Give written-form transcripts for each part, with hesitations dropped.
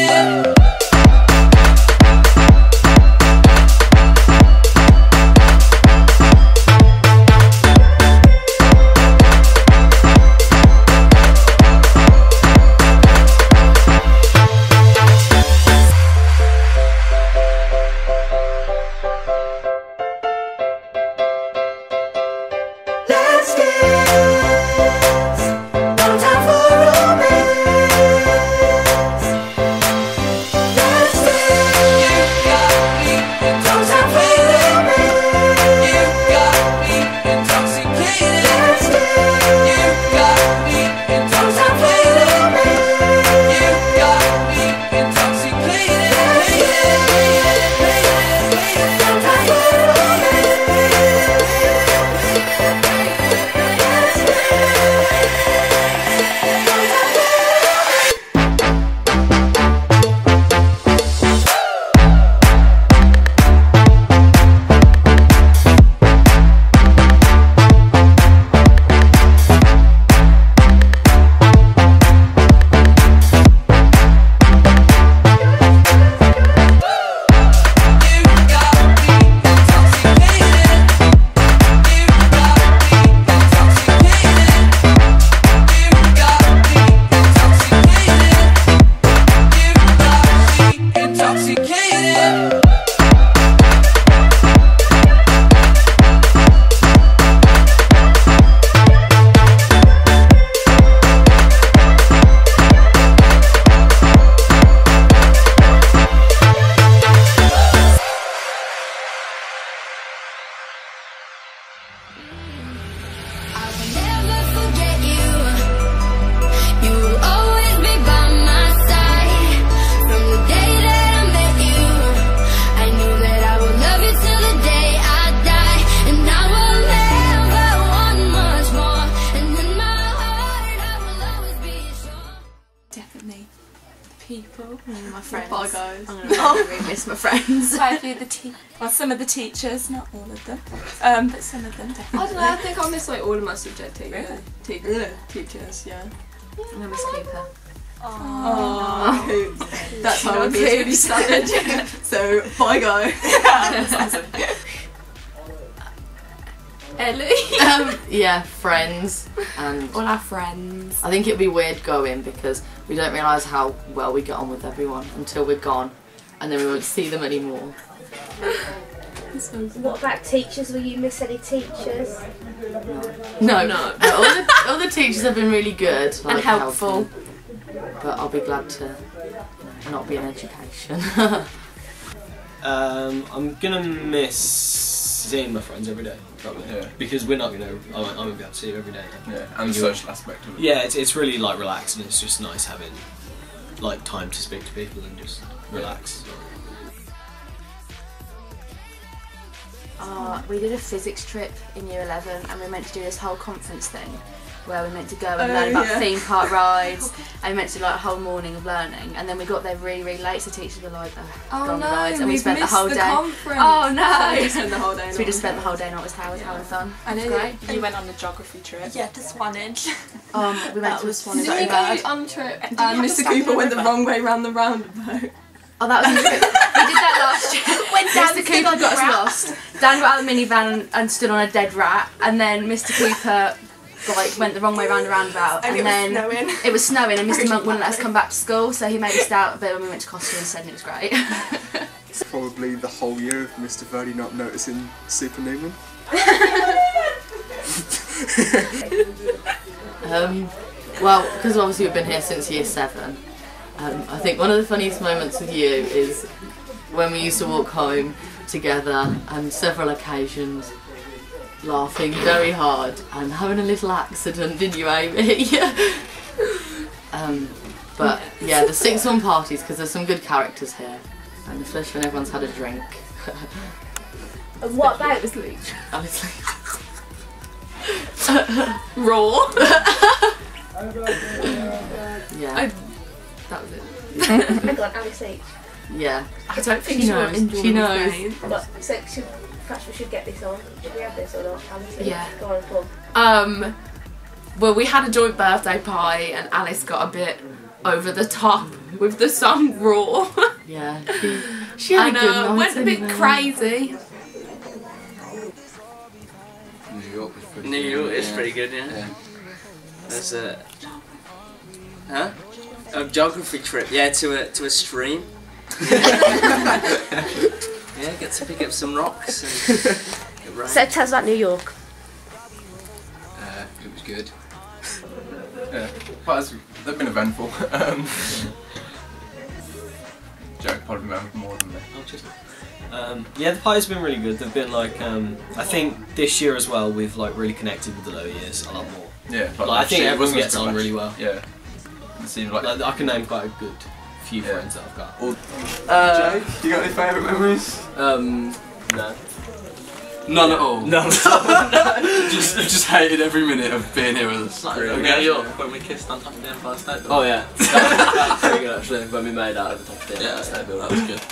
people. My friends. Bye guys. I'm gonna really miss my friends. Well, some of the teachers, not all of them, but some of them definitely. I don't know, I think I'll miss like all of my subject teachers, yeah. I'm gonna miss Cooper. Oh, that's how it really started. So, bye guys. Ellie. Yeah, friends and All our friends. I think it'd be weird going because we don't realise how well we get on with everyone until we're gone, and then we won't see them anymore. What about teachers? Will you miss any teachers? No. All the teachers have been really good And helpful. helping, but I'll be glad to not be in education. I'm gonna miss seeing my friends every day, probably. Yeah. Because we're not gonna. I won't be able to see you every day. Yeah, and the social aspect of it. Yeah, it's really like relaxed, and it's just nice having like time to speak to people and just relax. We did a physics trip in year 11 and we were meant to do this whole conference thing where we meant to go and learn about theme park rides and we meant to do like a whole morning of learning, and then we got there really late, so teachers were like, go on the rides, and we spent the whole day. Conference. Oh no! So we spent the whole day. So we just spent the whole day not with Howard, having fun. And It was great. you went on a geography trip. Yeah, to Swanage. We went to a Swanage. Didn't we go on trip and Mr. Cooper went the wrong way round the roundabout? Oh, that was a trip. We did that last year. When Mr. Cooper got us lost, Dan got out of the minivan and stood on a dead rat, and then Mr. Cooper went the wrong way round a roundabout, and then it was snowing and Mr. Monk wouldn't let us come back to school, so he made us stay out a bit when we went to costume instead, and it was great. Probably the whole year of Mr. Verdi not noticing Supernuman. Well, because obviously we've been here since year 7, I think one of the funniest moments with you is when we used to walk home together on several occasions, laughing very hard and having a little accident, didn't you, Amy? But yeah, the 6th form parties, because there's some good characters here, and especially when everyone's had a drink. And what about Alice Leach? Honestly. Raw. Yeah. That was it. hang on, Alice Leach? Yeah. I don't think She she knows. knows. She knows. What, so perhaps we should get this on. Should we have this or not? Alice Leach? Yeah. Go on, come. Well, we had a joint birthday party and Alice got a bit over the top with the song Raw. Yeah, she had a good night. Went a bit crazy. New York was pretty New good. York is pretty good, yeah. There's a geography trip, yeah, to a stream. Yeah, get to pick up some rocks. And So tell us about New York. It was good. Yeah, they've been eventful. Joe probably remembered more than me. Yeah, the party's been really good. They've been like, I think this year as well we've like really connected with the lower years a lot more. Yeah, like I think everyone gets on really well. Yeah, it seems like I can name quite a good few friends that I've got. Joe, you got any favourite memories? No. None at all. None. just hated every minute of being here with us. Really? Okay, New York, when we kissed on top of the Empire State Building. Oh yeah, that's very good actually. When we made out at the top of the Yeah, State Building. that was good.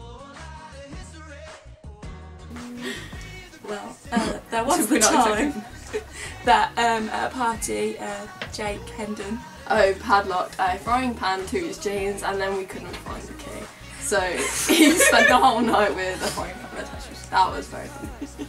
Well, there was the time that at a party, Jake Hendon. Oh, padlocked a frying pan to his jeans, and then we couldn't find the key. So he spent the whole night with a frying pan attached. That was very funny.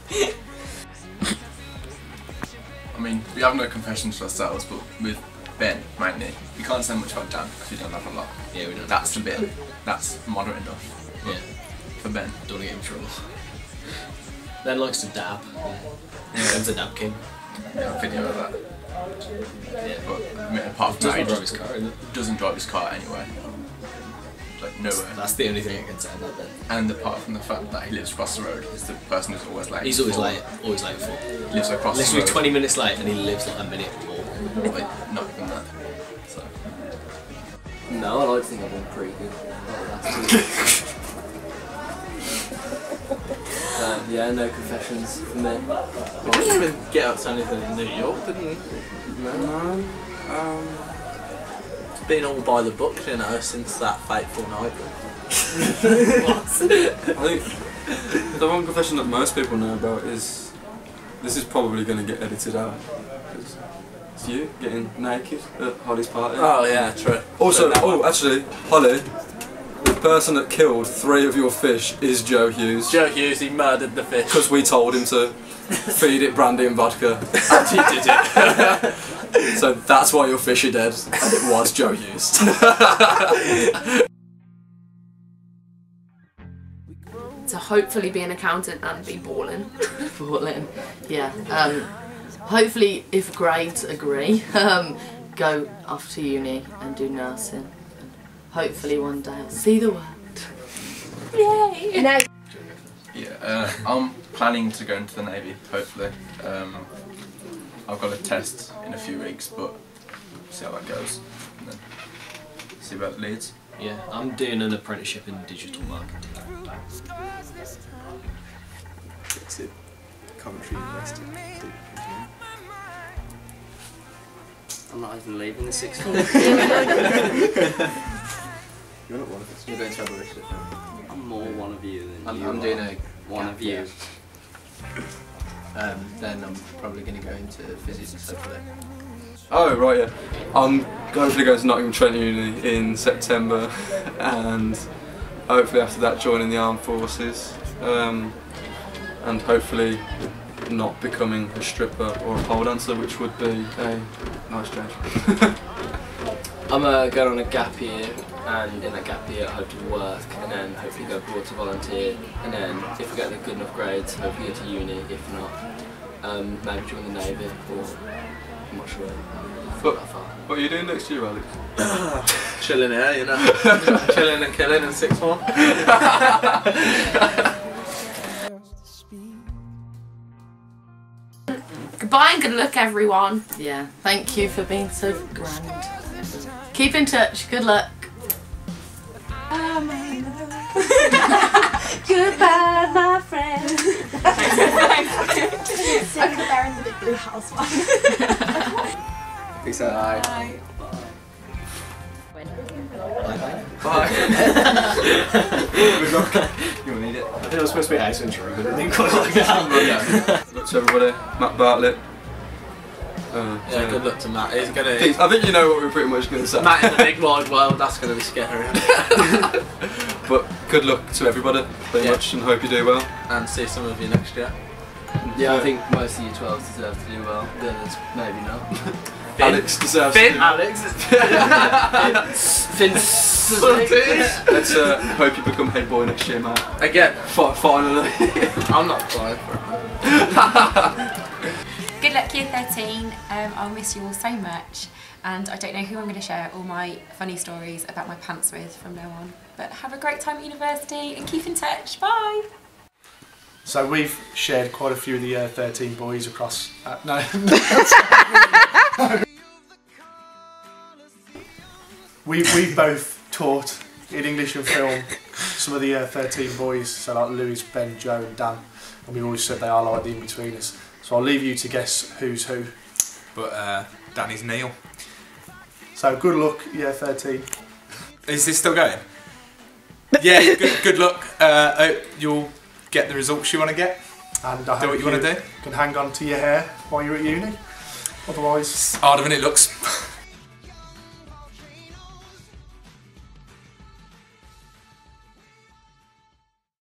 I mean, we have no confessions for ourselves, but with Ben, mainly, we can't say much about Dan because we don't have a lot. Yeah, we don't. That's a bit. That's moderate enough. Yeah. For Ben. Don't want to get in trouble. Ben likes to dab. Yeah. Ben's a dab king. Yeah, a video of that. Yeah. But I mean, apart from that, he drive his car, isn't it? doesn't drive his car anyway. Like nowhere. That's the only thing I can say about Ben. And apart from the fact that he lives across the road, he's the person who's always late. He's always late. Always late for. He lives across the Literally road. 20 minutes late, and he lives like a minute more. Like, not even that. So. No, I like to think I've been pretty good. Yeah, no confessions for me. You didn't even get up to anything in New York, didn't you? No. It's been all by the book, you know, since that fateful night. I think the one confession that most people know about is this is probably going to get edited out. It's you getting naked at Holly's party. Oh yeah, true. Also, actually, Holly, the person that killed 3 of your fish is Joe Hughes. Joe Hughes, he murdered the fish. Because we told him to feed it brandy and vodka, and he did it. So that's why your fish are dead, and it was Joe Hughes. To hopefully be an accountant and be balling. Balling. Yeah. Hopefully, if grades agree, go off to uni and do nursing. And hopefully one day I'll see the world. Yay! Now, Yeah, I'm planning to go into the Navy, hopefully. I've got a test in a few weeks, but see how that goes. And then see where it leads. Yeah, I'm doing an apprenticeship in digital marketing. It's it. Coventry University. I'm not even leaving the 6th form. You're not one of us. You're going to Abolition. I'm more one of you than you I'm are. doing a one of you. Then I'm probably going to go into physics hopefully. Oh right, yeah. I'm hopefully going to Nottingham Trent Uni in September, and hopefully after that joining the armed forces, and hopefully not becoming a stripper or a pole dancer, which would be a nice change. I'm going on a gap year, and in that gap year I hope to work and then hopefully go abroad to volunteer, and then if I get the good enough grades, hopefully go to uni. If not, maybe join the Navy, or I'm not sure. What are you doing next year, Alex? Chilling here, you know. Chilling and killing in 6th form. Goodbye and good luck, everyone. Yeah, thank you for being so grand. Keep in touch, good luck. Goodbye, my friend. sing the Bear in the Big Blue House one. Peace out. Bye. Bye. Good luck. You'll need it. I think it was supposed to be Ace Ventura, but I didn't quite like that. So everybody, Matt Bartlett, Yeah, good luck to Matt. He's gonna. I think you know what we're pretty much going to say. Matt in the big wide world. That's gonna be scary. But good luck to everybody, pretty much, and hope you do well. And see some of you next year. Yeah, I think most of you 12s deserve to do well. The others, maybe not. Alex deserves Finn. to. Alex. Finn. Let's hope you become head boy next year, mate. Again. Finally. I'm not applying for it. Good luck year 13. I'll miss you all so much, and I don't know who I'm going to share all my funny stories about my pants with from now on. But have a great time at university and keep in touch. Bye. So we've shared quite a few of the year 13 boys across. No. We've both taught in English and film some of the year 13 boys, so like Louis, Ben, Joe and Dan, and we always said they are like the in-betweeners. So I'll leave you to guess who's who. But Danny's Neil. So good luck, year 13. Is this still going? Yeah, good luck. You'll get the results you want to get. And do what you want to do. Can hang on to your hair while you're at uni. Otherwise, harder than it looks.